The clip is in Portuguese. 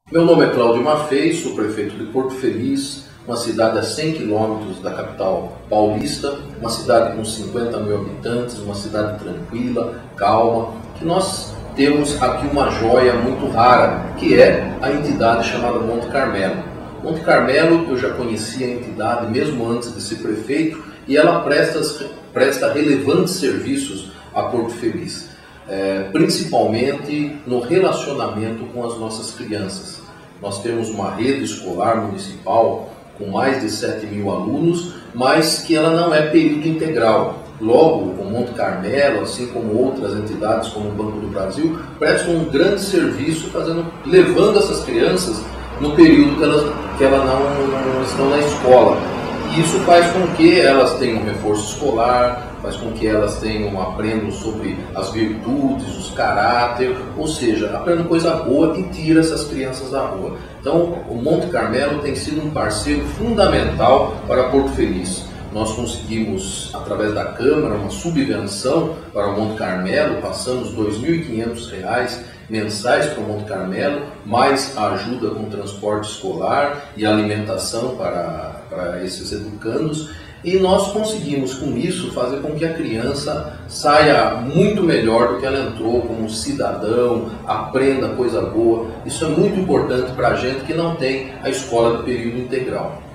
Meu nome é Cláudio Maffei, sou prefeito de Porto Feliz, uma cidade a 100 quilômetros da capital paulista, uma cidade com 50 mil habitantes, uma cidade tranquila, calma, que nós temos aqui uma joia muito rara, que é a entidade chamada Monte Carmelo. Monte Carmelo, eu já conhecia a entidade mesmo antes de ser prefeito, e ela presta relevantes serviços a Porto Feliz. Principalmente no relacionamento com as nossas crianças. Nós temos uma rede escolar municipal com mais de 7 mil alunos, mas que ela não é período integral. Logo, o Monte Carmelo, assim como outras entidades como o Banco do Brasil, prestam um grande serviço levando essas crianças no período que elas não estão na escola. E isso faz com que elas tenham um reforço escolar, faz com que elas aprendam sobre as virtudes, os caráter, ou seja, aprendam coisa boa e tira essas crianças da rua. Então, o Monte Carmelo tem sido um parceiro fundamental para Porto Feliz. Nós conseguimos, através da Câmara, uma subvenção para o Monte Carmelo, passamos R$ 2.500 mensais para o Monte Carmelo, mais a ajuda com transporte escolar e alimentação para esses educandos. E nós conseguimos, com isso, fazer com que a criança saia muito melhor do que ela entrou, como cidadão, aprenda coisa boa. Isso é muito importante para a gente que não tem a escola de período integral.